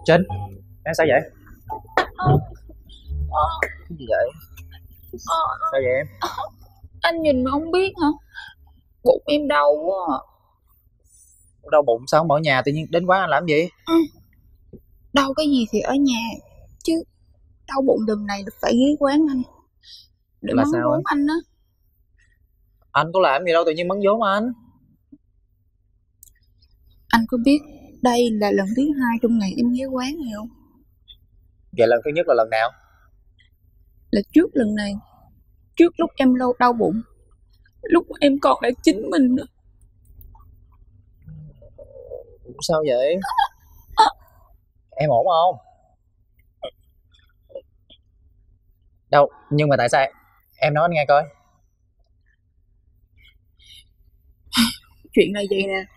Trinh, em sao vậy? Ờ, ờ, Cái gì vậy? ờ, Sao vậy em? anh nhìn mà không biết hả? Bụng em đau quá à. Đau bụng sao không ở nhà tự nhiên đến quán anh làm gì? Ừ, đau cái gì thì ở nhà chứ, đau bụng đợt này được phải ghé quán anh để Là mắng sao vốn á? anh á. Anh có làm gì đâu tự nhiên mắng vốn mà anh. Anh có biết đây là lần thứ hai trong ngày em ghé quán này không? Vậy lần thứ nhất là lần nào? Là trước lần này, trước lúc em lâu đau bụng, lúc em còn là chính mình nữa. Sao vậy? Ờ, Em ổn không? Đâu, nhưng mà tại sao em nói anh nghe coi. Chuyện là vậy nè.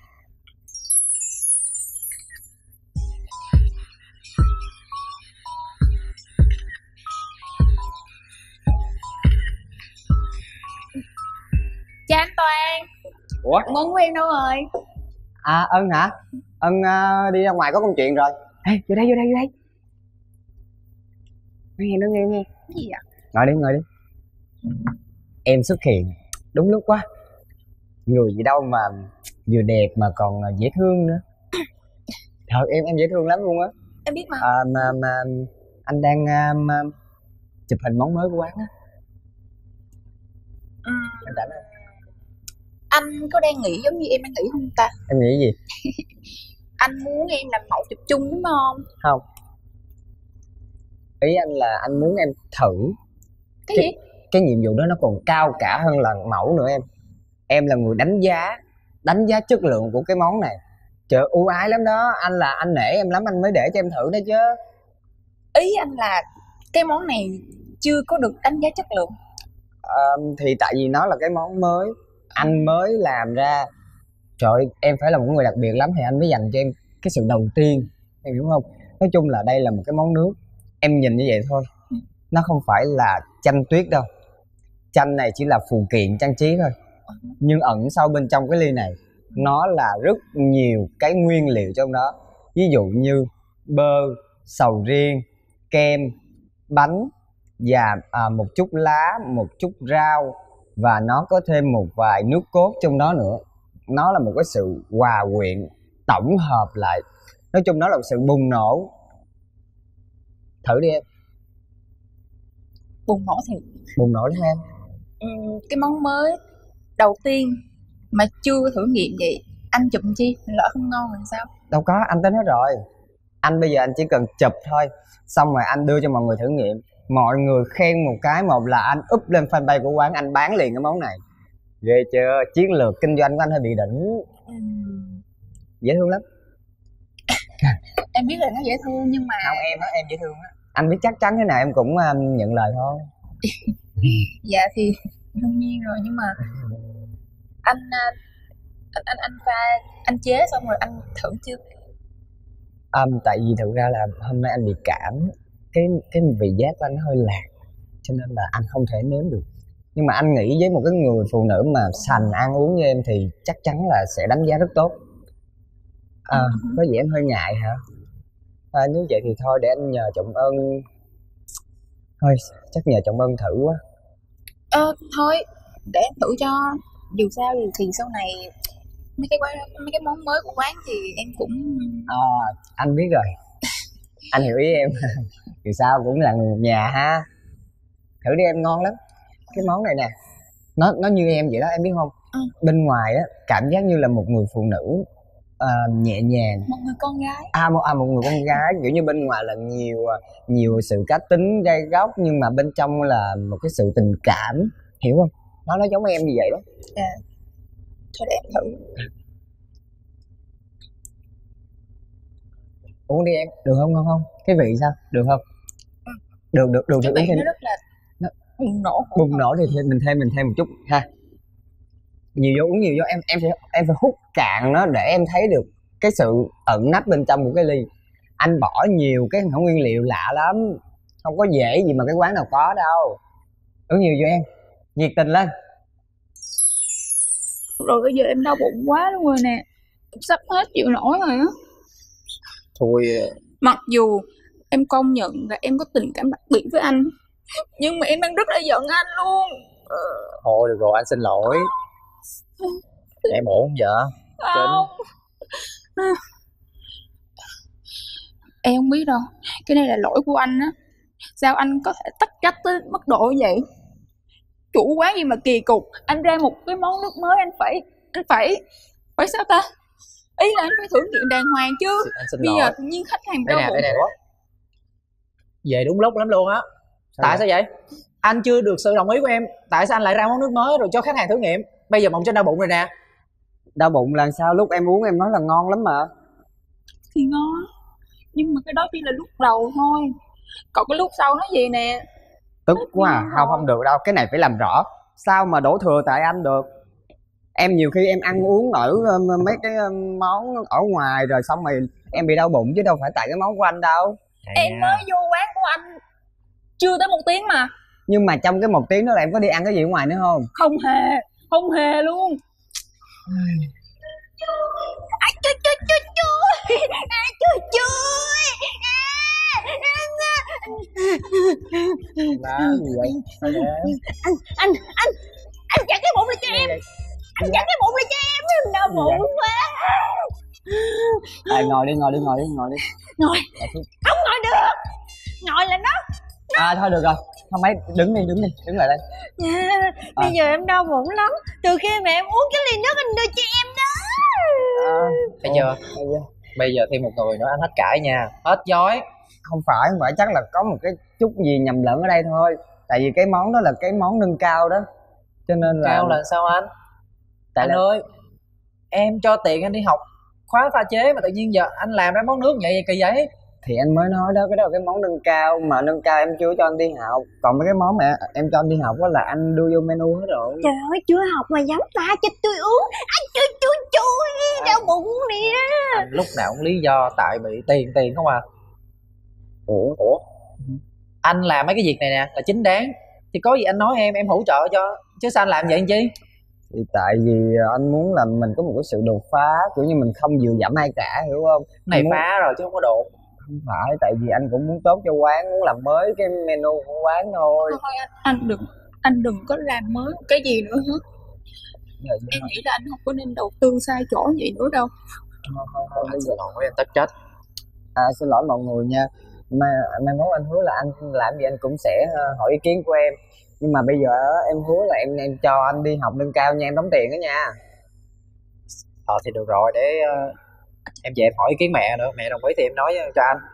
Chào anh Toàn, Ủa? món của em đâu rồi? À, Ân hả? Ân đi ra ngoài có công chuyện rồi. Ê, vô đây. Nói nghe. Cái gì vậy? Ngồi đi. Em xuất hiện đúng lúc quá. Người gì đâu mà vừa đẹp mà còn dễ thương nữa. Thật em dễ thương lắm luôn á. Em biết mà. Mà anh đang chụp hình món mới của quán á. Ừ, Em rảnh không? anh có đang nghĩ giống như em đang nghĩ không ta? Em nghĩ gì? Anh muốn em làm mẫu chụp chung đúng không? Không. Ý anh là anh muốn em thử Cái gì? cái nhiệm vụ đó, nó còn cao cả hơn là mẫu nữa em. Em là người đánh giá chất lượng của cái món này. Trời, ưu ái lắm đó, anh nể em lắm anh mới để cho em thử đó chứ. Ý anh là cái món này chưa có được đánh giá chất lượng. Thì tại vì nó là cái món mới, anh mới làm ra. Trời ơi, em phải là một người đặc biệt lắm thì anh mới dành cho em cái sự đầu tiên, em hiểu không? Nói chung là đây là một cái món nước, em nhìn như vậy thôi, nó không phải là chanh tuyết đâu. Chanh này chỉ là phụ kiện trang trí thôi, nhưng ẩn sâu bên trong cái ly này nó là rất nhiều cái nguyên liệu trong đó. Ví dụ như bơ, sầu riêng, kem, bánh và một chút lá, một chút rau, và nó có thêm một vài nước cốt trong đó nữa. Nó là một cái sự hòa quyện tổng hợp lại, nói chung nó là một sự bùng nổ. Thử đi em. Bùng nổ thì Bùng nổ lắm em. cái món mới đầu tiên mà chưa thử nghiệm vậy, anh chụp chi lỡ không ngon thì sao? Đâu có, anh tính hết rồi. Anh bây giờ anh chỉ cần chụp thôi, xong rồi anh đưa cho mọi người thử nghiệm. Mọi người khen một cái, một là anh up lên fanpage của quán, anh bán liền cái món này. Ghê chưa? Chiến lược kinh doanh của anh hơi bị đỉnh. Dễ thương lắm. Em biết là nó dễ thương nhưng mà Không, em dễ thương á. Anh biết chắc chắn thế nào em cũng nhận lời thôi. dạ thì đương nhiên rồi, nhưng mà anh anh pha, anh chế xong rồi anh thử chưa? Tại vì thực ra là hôm nay anh bị cảm, cái vị giác của anh nó hơi lạc, cho nên là anh không thể nếm được. Nhưng mà anh nghĩ với một cái người phụ nữ mà sành ăn uống như em thì chắc chắn là sẽ đánh giá rất tốt. Có gì em hơi ngại hả? Nếu vậy thì thôi để anh nhờ Trọng Ân. Thôi chắc nhờ Trọng Ân thử quá. Thôi để em thử cho, dù sao thì sau này mấy cái món mới của quán thì em cũng Anh biết rồi. Anh hiểu ý em. Dù sao cũng là người một nhà ha. Thử đi em, ngon lắm. Cái món này nè, nó như em vậy đó, em biết không? Bên ngoài á cảm giác như là một người phụ nữ nhẹ nhàng, một người con gái. một người con gái, kiểu như bên ngoài là nhiều sự cá tính gay góc, nhưng mà bên trong là một cái sự tình cảm, hiểu không? Nó giống em như vậy đó. Thôi để em thử. Uống đi em, được không? Ngon không? Cái vị sao? Được không? Được Cái uống vị thêm. nó rất là bùng nổ. Bùng nổ thì mình thêm một chút ha. Uống nhiều vô, em phải hút cạn nó để em thấy được cái sự ẩn nấp bên trong của cái ly. Anh bỏ nhiều cái nguyên liệu lạ lắm, không có dễ gì mà cái quán nào có đâu. Uống nhiều vô em, nhiệt tình lên. Rồi bây giờ em đau bụng quá luôn rồi nè, sắp hết chịu nổi rồi á. Thôi Mặc dù em công nhận là em có tình cảm đặc biệt với anh, nhưng mà em đang rất là giận anh luôn. Thôi được rồi, anh xin lỗi. Em ổn không vợ? Không. Em không biết đâu, cái này là lỗi của anh á. Sao anh có thể tách cách tới mức độ như vậy? Chủ quán gì mà kỳ cục, anh ra một cái món nước mới anh phải sao ta? Ý là anh phải thử nghiệm đàng hoàng chứ. Anh xin Bây lỗi. giờ tự nhiên khách hàng Đây đau nè, bụng. đây nè. Về đúng lúc lắm luôn á. Tại sao vậy? Anh chưa được sự đồng ý của em, tại sao anh lại ra món nước mới rồi cho khách hàng thử nghiệm? Bây giờ Mộng Trinh đau bụng rồi nè. Đau bụng là sao? Lúc em uống em nói là ngon lắm mà. Thì ngon, nhưng mà cái đó chỉ là lúc đầu thôi. Còn cái lúc sau nó gì nè. Tức quá à. Không được đâu, cái này phải làm rõ. Sao mà đổ thừa tại anh được? Em nhiều khi em ăn uống ở mấy cái món ở ngoài rồi xong rồi em bị đau bụng, chứ đâu phải tại cái món của anh đâu. Em mới vô quán của anh chưa tới 1 tiếng mà. Nhưng mà trong cái 1 tiếng đó là em có đi ăn cái gì ở ngoài nữa không? Không hề luôn. Là gì vậy? Anh chặt cái bụng lại cho em. Anh chặt cái bụng lại cho em đau bụng quá. Ngồi đi. Ngồi không ngồi được, ngồi là nó. Thôi được rồi, không mấy, đứng lại đây. Bây giờ em đau bụng lắm từ khi mà em uống cái ly nước anh đưa cho em đó. Bây giờ thêm một người nữa anh hết cãi nha, hết dối. Không phải, chắc là có một cái chút gì nhầm lẫn ở đây thôi. Tại vì cái món đó là cái món nâng cao đó, cho nên là... Cao là sao anh? Tại Anh là... ơi, em cho tiền anh đi học khóa pha chế mà tự nhiên giờ anh làm ra món nước vậy kỳ vậy? Thì anh mới nói đó, cái đó là cái món nâng cao, mà nâng cao em chưa cho anh đi học. Còn mấy cái món mà em cho anh đi học đó là anh đưa vô menu hết rồi. Trời ơi, chưa học mà dám pha cho tôi uống. Anh chui đau bụng nè. Anh lúc nào cũng lý do tại bị tiền không à. Ủa? Anh làm mấy cái việc này nè là chính đáng, thì có gì anh nói em hỗ trợ cho, chứ sao anh làm vậy anh chi? Thì tại vì anh muốn là mình có một cái sự đột phá, kiểu như mình không dựa dẫm ai cả, hiểu không? Này phá rồi chứ không có độ. Không phải, tại vì anh cũng muốn tốt cho quán, muốn làm mới cái menu của quán thôi. Thôi anh đừng có làm mới cái gì nữa hết. Em nghĩ là anh không có nên đầu tư sai chỗ vậy nữa đâu. Anh xin lỗi, anh tất trách. Xin lỗi mọi người nha. Mai mốt anh hứa là anh làm gì anh cũng sẽ hỏi ý kiến của em. Nhưng mà bây giờ em hứa là em cho anh đi học nâng cao nha, em đóng tiền đó nha. Thì được rồi, để em về em hỏi ý kiến mẹ nữa, mẹ đồng ý thì em nói cho anh.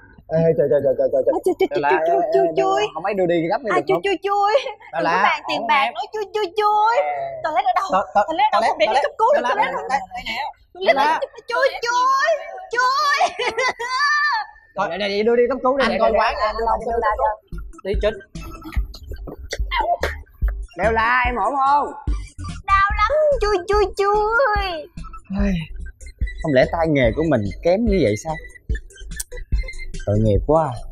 Trời. Không mấy đưa đi gấp đi được không? Chui. Đừng có bàn tiền bạc nói chui. Toilet ở đâu? Toilet ở đâu không để đi cấp cứu được? Toilet ở đâu? Chui. Thôi này đưa đi cấp cứu đi. Anh coi quán anh đi Trinh. Đeo la em ổn không? Đau lắm, chui. Không lẽ tay nghề của mình kém như vậy sao? Tội nghiệp quá.